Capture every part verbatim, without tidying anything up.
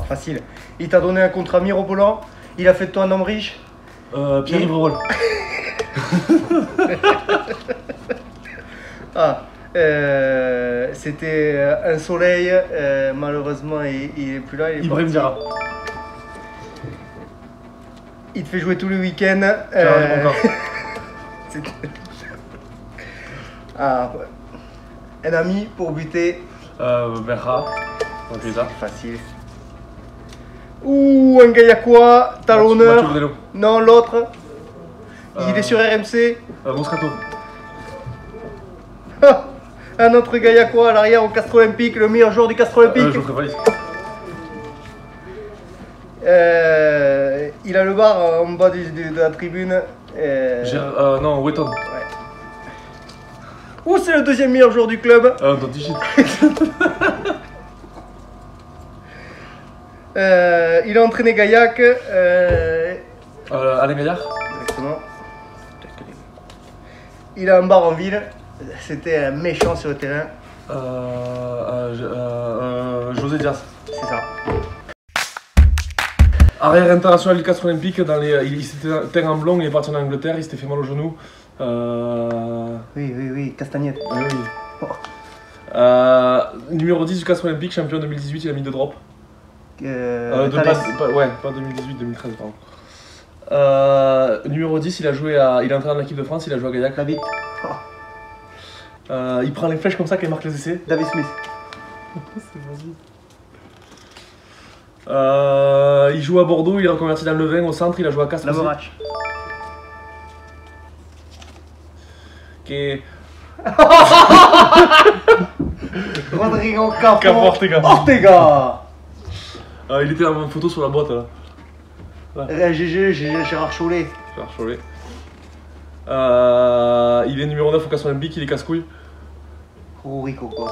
facile. Il t'a donné un contrat mirobolant. Il a fait de toi un homme riche. Euh, Pierre Riverol. Ah, euh, c'était un soleil. Euh, malheureusement, il, il est plus là. Il est Ibrahim Diarra. Il te fait jouer tous les week-ends. Euh... ah, un ami pour buter. Euh, Berra. C'est facile. Ouh, un Gaillacois, talonneur. Non, l'autre. Euh... Il est sur R M C. Euh, Moscato. Un autre Gaillacois à l'arrière au Castres Olympique, le meilleur joueur du Castres Olympique. Euh, je valise. Euh, il a le bar en bas du, du, de la tribune. Euh... euh, non, Wetton. Ouais. Ouh, c'est le deuxième meilleur joueur du club. Euh, dans Digit. euh, il a entraîné Gaillac. Euh... Euh, Alain Gaillard. Exactement. Il a un bar en ville. C'était un méchant sur le terrain. Euh, euh, euh, euh, José Diaz. C'est ça. Arrière international du Castres Olympique, dans les, il, il s'était teint en blond, il est parti en Angleterre, il s'était fait mal au genou. Euh... Oui, oui, oui, Castagnette. Oui, oui. Oh. Euh, numéro dix du Castres Olympique, champion deux mille dix-huit, il a mis deux drops. Euh, euh, de pas, pas, ouais, pas deux mille dix-huit, deux mille treize, pardon. Euh, numéro dix, il a joué à, il est entré dans l'équipe de France, il a joué à Gaillac. David. Oh. Euh, il prend les flèches comme ça quand il marque les essais. David Smith. C'est vas-y. Euh, il joue à Bordeaux, il est reconverti dans le vin au centre, il a joué à Castres. Lamorac. Qui Rodrigo Capo. Capo Ortega. Ortega. Euh, il était dans une photo sur la boîte là. là. G G, G G, Gérard Chollet. Gérard Chollet. Euh, il est numéro neuf au Castres Olympique, il est casse-couille. Rorico quoi.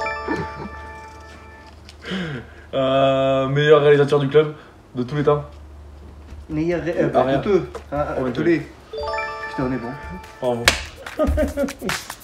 Euh, meilleur réalisateur du club de tous les temps. Meilleur réalisateur. Euh, ah, ah, Putain, on est bon. Bravo.